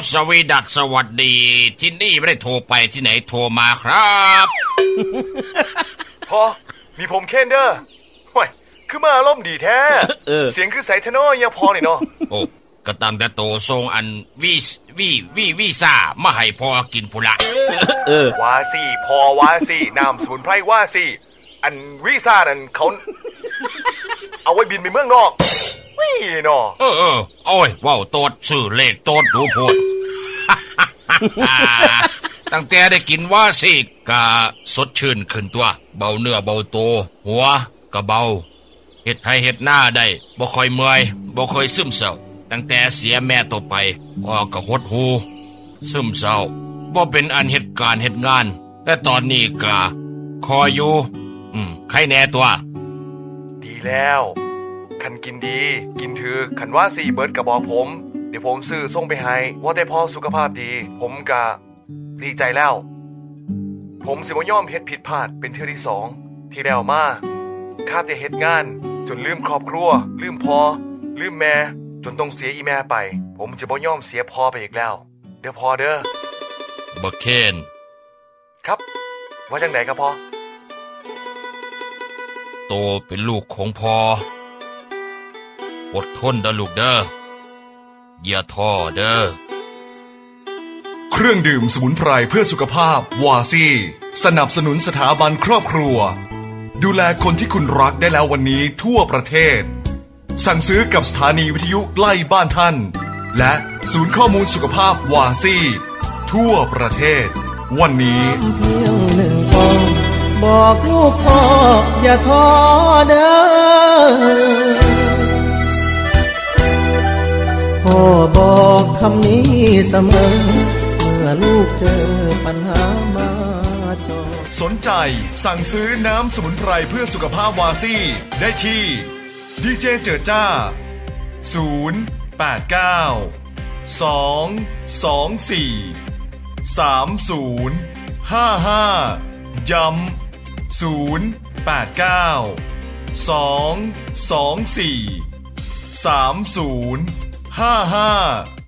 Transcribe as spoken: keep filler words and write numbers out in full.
สวีดัสสวัสดีที่นี่ไม่ได้โทรไปที่ไหนโทรมาครับพอมีผมเคนเด้อห่วยคือมาอารมณ์ดีแท้ เสียงคือใสทะโนยังพอนี่เนาะโอ้ก็ตามแต่โตทรงอันวีวีวีวีซ่ามาให้พอกินพุละเออว่าสิพอว่าสิน้ำสมุนไพรว่าสิอันวีซ่านั่นเขาเอาไว้บินไปเมืองนอกวิ่เนาะเออเออโอ้ยว้าวโตดสื่อเลขโตดดูโพด ตั้งแต่ได้กินว่าสิกะสดชื่นขึ้นตัวเบาเนื้อเบาโตหัวกะเบาเฮ็ดให้เฮ็ดหน้าได้บ่ค่อยเมื่อยบ่ค่อยซึมเศร้าตั้งแต่เสียแม่ตัวไปพ่อก็หดหูซึมเศร้าบ่เป็นอันเฮ็ดการเฮ็ดงานแต่ตอนนี้ก็คอยอยู่อืมใครแน่ตัวดีแล้วคันกินดีกินถือคันว่าสิเบิดก็บอกผมเดี๋ยวผมซื้อส่งไปให้ว่าแต่พอสุขภาพดีผมก็ดีใจแล้วผมสิบ่ยอมเฮ็ดผิดพลาดเป็นเทื่อที่สองที่แล้วมาข้าแต่เฮ็ดงานจนลืมครอบครัวลืมพ่อลืมแม่จนต้องเสียอีแม่ไปผมจะบ่ยอมเสียพ่อไปอีกแล้วเดี๋ยวพอเด้อบักเคนครับว่าจังไดครับพ่อโตเป็นลูกของพ่ออดทนเด้อลูกเด้ออย่าท้อเด้อเครื่องดื่มสมุนไพรเพื่อสุขภาพวาซี่สนับสนุนสถาบันครอบครัวดูแลคนที่คุณรักได้แล้ววันนี้ทั่วประเทศสั่งซื้อกับสถานีวิทยุใกล้บ้านท่านและศูนย์ข้อมูลสุขภาพวาซี่ทั่วประเทศวันนี้เพียงหนึ่งคำบอกลูกพ่ออย่าท้อเด้อพ่อบอกคำนี้เสมอเมื่อลูกเจอปัญหามาจอสนใจสั่งซื้อน้ำสมุนไพรเพื่อสุขภาพวาซี่ได้ที่ดีเจเจิดจ้าศูนย์ แปด เก้า สอง สอง สี่ สาม ศูนย์ ห้า ห้าย้ำศูนย์ แปด เก้า สอง สอง สี่ สาม ศูนย์ ห้า ห้า